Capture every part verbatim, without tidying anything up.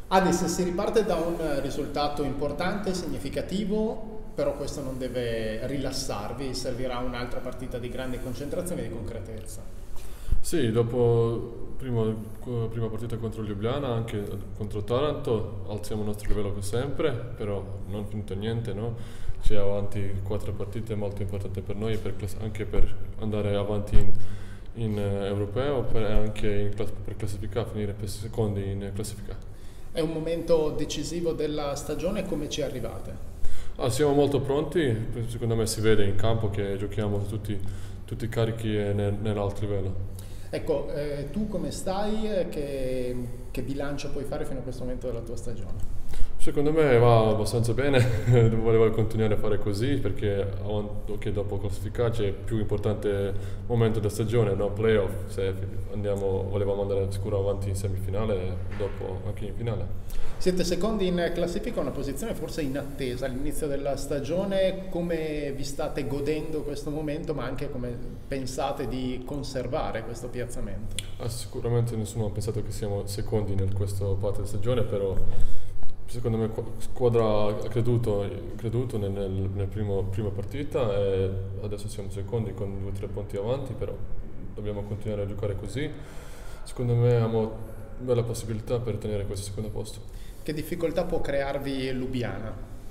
Adesso si riparte da un risultato importante, significativo, però questo non deve rilassarvi, servirà un'altra partita di grande concentrazione e di concretezza. Sì, dopo prima, prima partita contro Ljubljana, anche contro Taranto, alziamo il nostro livello come sempre, però non è finito niente, no? C'è avanti quattro partite molto importanti per noi, per class- anche per andare avanti in, in eh, europeo, per anche in class- per classificare, finire per secondi in classifica. È un momento decisivo della stagione, come ci arrivate? Ah, siamo molto pronti, secondo me si vede in campo che giochiamo tutti, tutti carichi e nel- nell'alto livello. Ecco, eh, tu come stai? Eh, Che, che bilancio puoi fare fino a questo momento della tua stagione? Secondo me va abbastanza bene, volevo continuare a fare così perché avan- ok, dopo classificarci è il più importante momento della stagione, no? Playoff, se andiamo, volevamo andare sicuro avanti in semifinale e dopo anche in finale. Siete secondi in classifica, una posizione forse inattesa all'inizio della stagione. Come vi state godendo questo momento, ma anche come pensate di conservare questo piazzamento? Ah, sicuramente nessuno ha pensato che siamo secondi in questo parte della stagione, però secondo me la squadra ha creduto, creduto nel, nel, nel primo, prima partita e adesso siamo secondi con due o tre punti avanti, però dobbiamo continuare a giocare così. Secondo me abbiamo una bella possibilità per tenere questo secondo posto. Che difficoltà può crearvi Lubiana?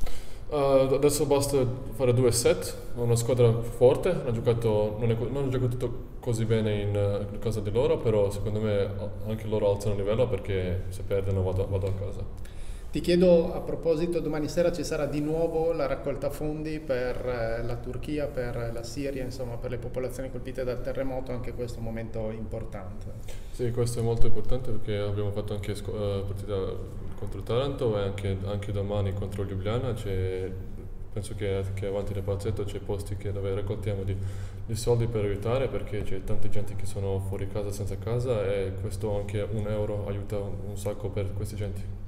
Uh, adesso basta fare due set, è una squadra forte, hanno giocato, non, è, non hanno giocato così bene in, uh, in casa di loro, però secondo me anche loro alzano il livello perché se perdono vado, vado a casa. Ti chiedo a proposito, domani sera ci sarà di nuovo la raccolta fondi per eh, la Turchia, per la Siria, insomma per le popolazioni colpite dal terremoto, anche questo è un momento importante. Sì, questo è molto importante perché abbiamo fatto anche scu- uh, partita contro Taranto e anche, anche domani contro Ljubljana. C'è, penso che, che avanti nel palazzetto c'è posti che dove raccoltiamo di, di soldi per aiutare perché c'è tanta gente che sono fuori casa senza casa e questo anche un euro aiuta un, un sacco per queste gente.